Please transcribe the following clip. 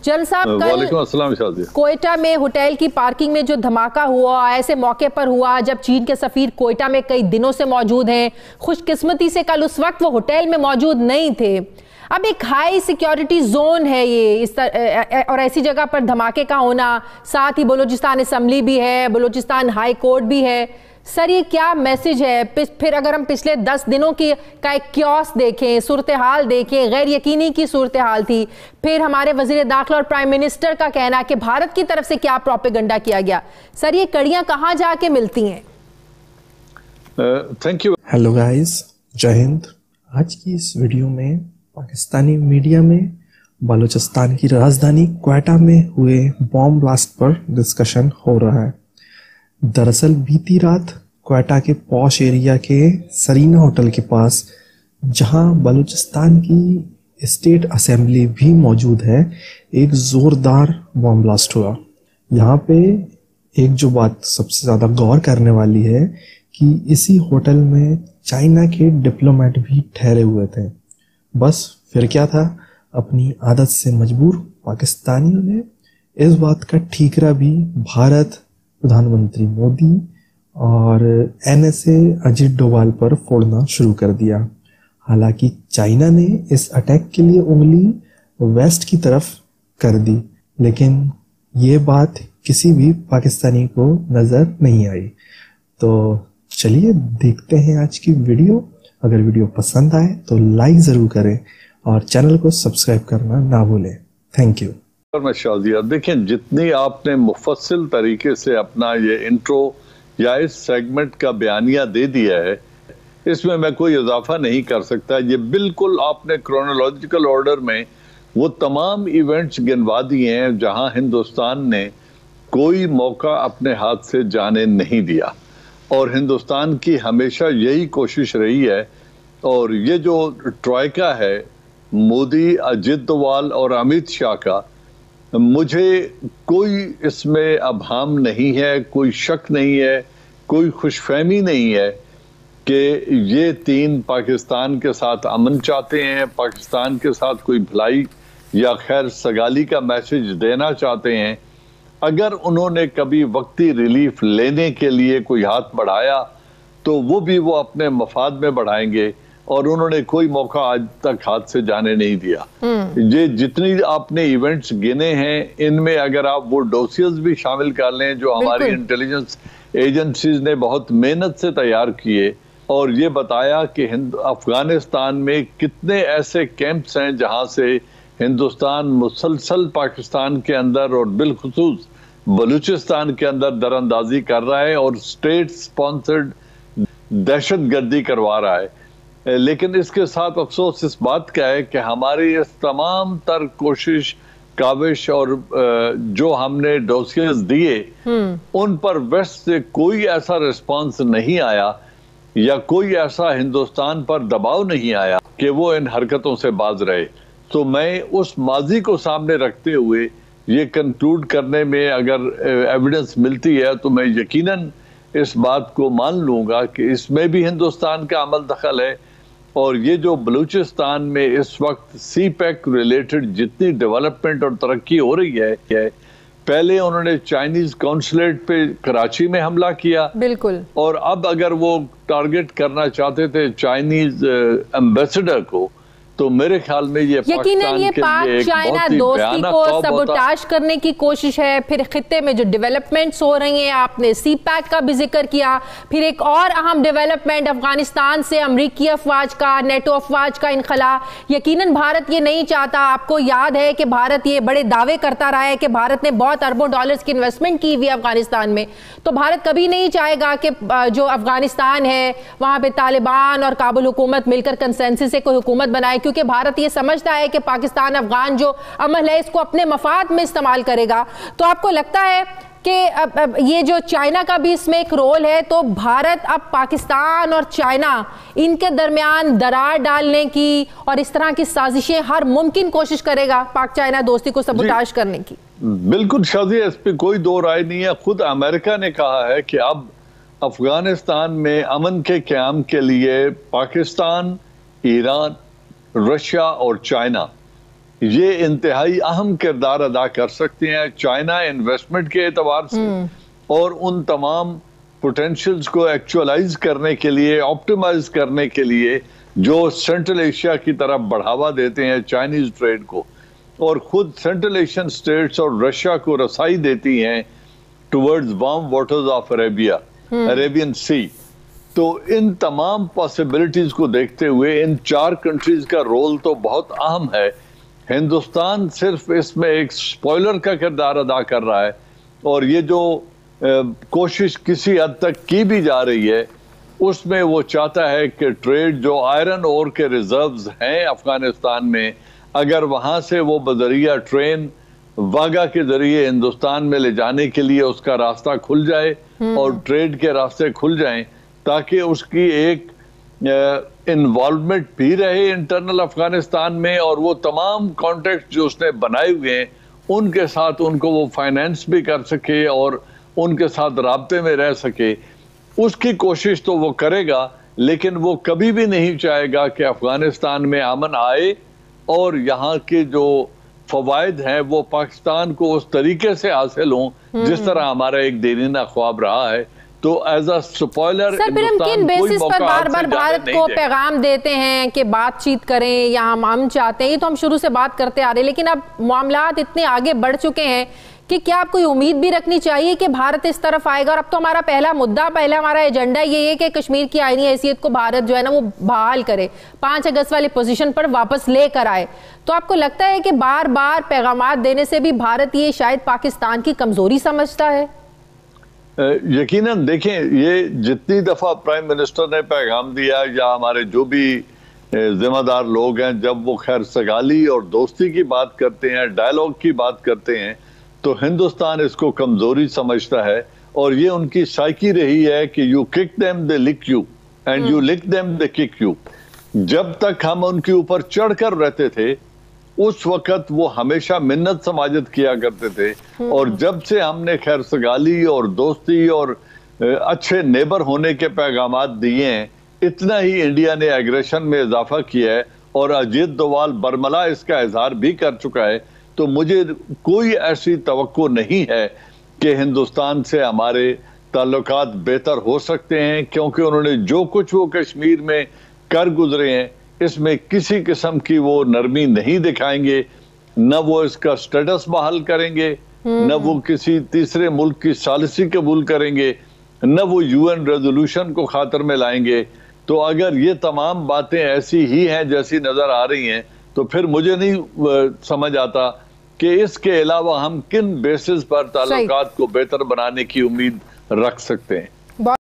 जल साहब, कल कोयटा में होटल की पार्किंग में जो धमाका हुआ, ऐसे मौके पर हुआ जब चीन के सफीर कोयटा में कई दिनों से मौजूद हैं। खुशकिस्मती से कल उस वक्त वो होटल में मौजूद नहीं थे। अब एक हाई सिक्योरिटी जोन है ये, और ऐसी जगह पर धमाके का होना, साथ ही बलूचिस्तान असेंबली भी है, बलूचिस्तान हाई कोर्ट भी है। सर, ये क्या मैसेज है? फिर अगर हम पिछले 10 दिनों की का एक क्योस देखें, सूरत हाल देखें, गैर यकीनी की सूरत हाल थी। फिर हमारे वजीर दाखिला और प्राइम मिनिस्टर का कहना कि भारत की तरफ से क्या प्रोपेगेंडा किया गया। सर, ये कड़ियां कहां जाके मिलती हैं? Thank you. हेलो गाइस, जय हिंद। आज की इस वीडियो में पाकिस्तानी मीडिया में बलूचिस्तान की राजधानी क्वेटा में हुए बॉम्ब ब्लास्ट पर डिस्कशन हो रहा है। दरअसल बीती रात क्वेटा के पॉश एरिया के सरीना होटल के पास, जहां बलूचिस्तान की स्टेट असेंबली भी मौजूद है, एक ज़ोरदार बॉम्ब ब्लास्ट हुआ। यहाँ पे एक जो बात सबसे ज़्यादा गौर करने वाली है कि इसी होटल में चाइना के डिप्लोमेट भी ठहरे हुए थे। बस फिर क्या था, अपनी आदत से मजबूर पाकिस्तानियों ने इस बात का ठीकरा भी भारत, प्रधानमंत्री मोदी और एनएसए अजीत डोभाल पर फोड़ना शुरू कर दिया। हालांकि चाइना ने इस अटैक के लिए उंगली वेस्ट की तरफ कर दी, लेकिन ये बात किसी भी पाकिस्तानी को नज़र नहीं आई। तो चलिए देखते हैं आज की वीडियो। अगर वीडियो पसंद आए तो लाइक ज़रूर करें और चैनल को सब्सक्राइब करना ना भूलें। Thank you. देखिए, जितनी आपने मुफस्सिल तरीके से अपना ये इंट्रो या इस सेगमेंट का बयानिया दे दिया है, इसमें मैं कोई इजाफा नहीं कर सकता। ये बिल्कुल आपने क्रोनोलॉजिकल ऑर्डर में वो तमाम इवेंट्स गिनवा दिए हैं जहां हिंदुस्तान ने कोई मौका अपने हाथ से जाने नहीं दिया, और हिंदुस्तान की हमेशा यही कोशिश रही है। और ये जो ट्रॉयका है, मोदी, अजित डोभाल और अमित शाह का, मुझे कोई इसमें अभाम नहीं है, कोई शक नहीं है, कोई खुशफहमी नहीं है कि ये तीन पाकिस्तान के साथ अमन चाहते हैं, पाकिस्तान के साथ कोई भलाई या खैर सगाली का मैसेज देना चाहते हैं। अगर उन्होंने कभी वक्ती रिलीफ लेने के लिए कोई हाथ बढ़ाया तो वो भी वो अपने मफाद में बढ़ाएंगे, और उन्होंने कोई मौका आज तक हाथ से जाने नहीं दिया। ये जितनी आपने इवेंट्स गिने हैं, इनमें अगर आप वो डोसियर्स भी शामिल कर लें जो हमारी इंटेलिजेंस एजेंसीज ने बहुत मेहनत से तैयार किए, और ये बताया कि अफगानिस्तान में कितने ऐसे कैंप्स हैं जहां से हिंदुस्तान मुसलसल पाकिस्तान के अंदर और बिलखुसूस बलूचिस्तान के अंदर दरअंदाजी कर रहा है और स्टेट स्पॉन्सर्ड दहशतगर्दी करवा रहा है। लेकिन इसके साथ अफसोस इस बात का है कि हमारी इस तमाम तर कोशिश, काविश और जो हमने डोसियर्स दिए, उन पर वेस्ट से कोई ऐसा रिस्पांस नहीं आया या कोई ऐसा हिंदुस्तान पर दबाव नहीं आया कि वो इन हरकतों से बाज रहे। तो मैं उस माजी को सामने रखते हुए ये कंक्लूड करने में अगर एविडेंस मिलती है तो मैं यकीनन इस बात को मान लूंगा कि इसमें भी हिंदुस्तान का अमल दखल है। और ये जो बलूचिस्तान में इस वक्त सी पैक रिलेटेड जितनी डेवलपमेंट और तरक्की हो रही है, पहले उन्होंने चाइनीज कॉन्सुलेट पे कराची में हमला किया, बिल्कुल, और अब अगर वो टारगेट करना चाहते थे चाइनीज एम्बेसडर को, तो मेरे ख्याल में ये यकीनन ये पाक चाइना दोस्ती को सबोटाज करने की कोशिश है। फिर खित्ते में जो डेवलपमेंट्स हो रही हैं, आपने सी पैक का भी जिक्र किया। फिर एक और अहम डेवलपमेंट अफगानिस्तान से अमरीकी अफवाज का, नेटो अफवाज का इनखला। यकीनन भारत ये नहीं चाहता। आपको याद है कि भारत ये बड़े दावे करता रहा है कि भारत ने बहुत अरबों डॉलर्स की इन्वेस्टमेंट की हुई है अफगानिस्तान में। तो भारत कभी नहीं चाहेगा कि जो अफगानिस्तान है वहां पे तालिबान और काबुल हुकूमत मिलकर कंसेंसस से कोई हुकूमत बनाए, क्योंकि भारत ये समझता है कि पाकिस्तान अफगान जो अमल है इसको अपने मफाद में इस्तेमाल करेगा। तो आपको लगता है कि अब ये जो चाइना का भी इसमें एक रोल है, तो भारत अब पाकिस्तान और चाइना इनके दरमियान दरार डालने की और इस तरह की साजिशें हर मुमकिन कोशिश करेगा पाक चाइना दोस्ती को सबोटाज करने की? बिल्कुल शादी, इस पर कोई दो राय नहीं है। खुद अमेरिका ने कहा है कि अब अफगानिस्तान में अमन के क़याम के लिए पाकिस्तान, ईरान, रशिया और चाइना ये इंतहाई अहम किरदार अदा कर सकते हैं चाइना इन्वेस्टमेंट के एतबार से और उन तमाम पोटेंशियल्स को एक्चुअलाइज करने के लिए, ऑप्टिमाइज करने के लिए जो सेंट्रल एशिया की तरफ बढ़ावा देते हैं चाइनीज ट्रेड को, और खुद सेंट्रल एशियन स्टेट्स और रशिया को रसाई देती हैं towards warm waters of Arabian Sea. तो इन तमाम पॉसिबिलिटीज को देखते हुए इन 4 कंट्रीज का रोल तो बहुत अहम है। हिंदुस्तान सिर्फ इसमें एक स्पॉइलर का किरदार अदा कर रहा है, और ये जो कोशिश किसी हद तक की भी जा रही है उसमें वो चाहता है कि ट्रेड जो आयरन ओर के रिजर्व्स हैं अफगानिस्तान में, अगर वहां से वो बजरिया ट्रेन वागा के जरिए हिंदुस्तान में ले जाने के लिए उसका रास्ता खुल जाए और ट्रेड के रास्ते खुल जाएं, ताकि उसकी एक इन्वॉल्वमेंट भी रहे इंटरनल अफगानिस्तान में, और वो तमाम कॉन्टेक्ट जो उसने बनाए हुए हैं उनके साथ उनको वो फाइनेंस भी कर सके और उनके साथ राब्ते में रह सके। उसकी कोशिश तो वो करेगा, लेकिन वो कभी भी नहीं चाहेगा कि अफगानिस्तान में अमन आए और यहाँ के जो फवायद हैं वो पाकिस्तान को उस तरीके से हासिल हों जिस तरह हमारा एक देरीना ख्वाब रहा है। तो एज अ स्पॉइलर सर, फिर हम किन बेसिस पर बार बार भारत को पैगाम देते हैं कि बातचीत करें या हम चाहते हैं? ये तो हम शुरू से बात करते आ रहे हैं, लेकिन अब मामलात इतने आगे बढ़ चुके हैं कि क्या आप कोई उम्मीद भी रखनी चाहिए कि भारत इस तरफ आएगा? और अब तो हमारा पहला हमारा एजेंडा ये है कि कश्मीर की आईनी हैसियत को भारत जो है ना वो बहाल करे, 5 अगस्त वाली पोजीशन पर वापस लेकर आए। तो आपको लगता है कि बार बार पैगामात देने से भी भारत ये शायद पाकिस्तान की कमजोरी समझता है? यकीनन देखें, ये जितनी दफा प्राइम मिनिस्टर ने पैगाम दिया या हमारे जो भी जिम्मेदार लोग हैं, जब वो खैर सगाली और दोस्ती की बात करते हैं, डायलॉग की बात करते हैं, तो हिंदुस्तान इसको कमजोरी समझता है। और ये उनकी साइकी रही है कि you kick them they lick you and you lick them they kick you. जब तक हम उनके ऊपर चढ़कर रहते थे उस वक्त वो हमेशा मिन्नत समाजत किया करते थे, और जब से हमने खैर सगाली और दोस्ती और अच्छे नेबर होने के पैगामात दिए हैं, इतना ही इंडिया ने एग्रेशन में इजाफा किया है, और अजीत डोवाल बरमला इसका इजहार भी कर चुका है। तो मुझे कोई ऐसी तवक्को नहीं है कि हिंदुस्तान से हमारे ताल्लुकात बेहतर हो सकते हैं, क्योंकि उन्होंने जो कुछ वो कश्मीर में कर गुजरे हैं इसमें किसी किस्म की वो नरमी नहीं दिखाएंगे, न वो इसका स्टेटस बहाल करेंगे, न वो किसी तीसरे मुल्क की सालिसी कबूल करेंगे, न वो यूएन रेजोल्यूशन को खातर में लाएंगे। तो अगर ये तमाम बातें ऐसी ही हैं जैसी नजर आ रही हैं, तो फिर मुझे नहीं समझ आता कि इसके अलावा हम किन बेसिस पर ताल्लुकात को बेहतर बनाने की उम्मीद रख सकते हैं।